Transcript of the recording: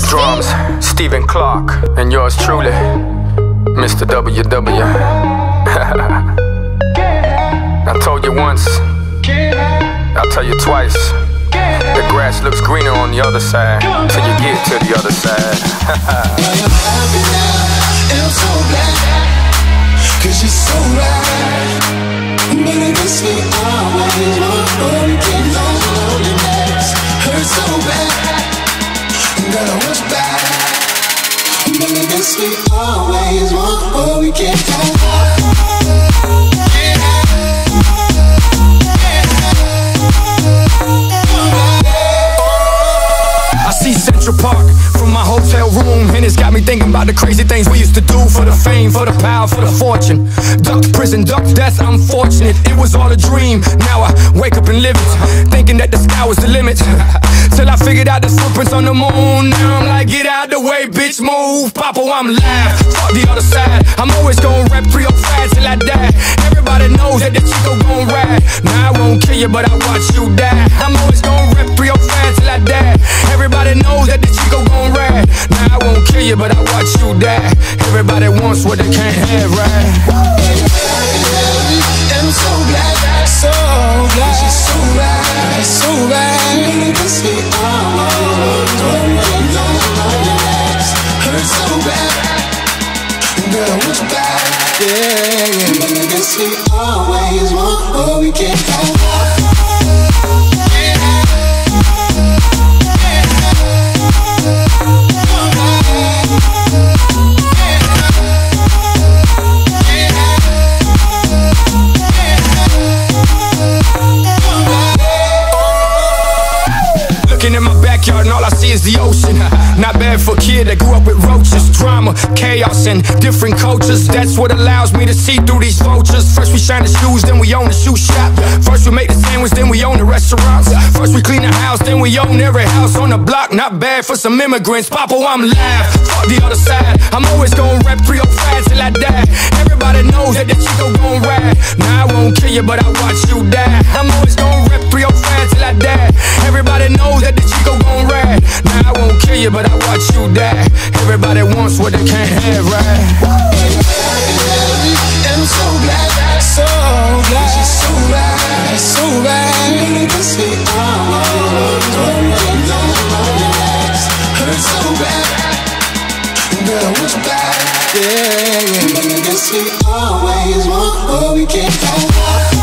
Drums, Stephen Clark, and yours truly, Mr. WW. I told you once, I'll tell you twice. The grass looks greener on the other side till you get to the other side. I'm so glad, 'cause you're so right. But I guess we always want to get loneliness. Hurt so bad, that I was bad. But I guess we always want what we can't have. I see Central Park from my hotel room, and it's got me thinking about the crazy things we used to do for the fame, for the power, for the fortune. Ducked prison, ducked death, unfortunate. It was all a dream. Now I wake up and live it, thinking that the sky was the limit. Till I figured out the footprints on the moon. Now I'm like, get out the way, bitch, move. Papa, I'm live. Fuck the other side. I'm always gon' rep 305 till I die. Everybody knows that the Chico gon' ride. Now I won't kill you, but I watch you die. I'm always gon' rep 305 till I die. Everybody knows that the Chico gon' ride. Now I won't kill you, but I watch you die. Everybody wants what they can't have, right? I'm so glad, so glad. She's so right, so right. I guess we always want to get hurt so bad, that I was bad, yeah. But I guess we always want what we can't have. In my backyard and all I see is the ocean. Not bad for a kid that grew up with roaches. Drama, chaos, and different cultures. That's what allows me to see through these vultures. First we shine the shoes, then we own the shoe shop. First we make the sandwich, then we own the restaurants. First we clean the house, then we own every house on the block. Not bad for some immigrants. Papa, I'm live. Fuck the other side. I'm always gon' rep 305 till I die. Everybody knows that the Chico gon' ride. Now I won't kill you, but I watch you die. I'm always gon' rep 305 till I die. Everybody knows that the Chico gon' ride. Now I won't kill you, but I watch you die. Everybody wants what they can't have, right? I'm so glad, so glad. She's so right, so right. I guess we always want to get hurt so bad, that I was bad, yeah. But I guess we always want what we can't have.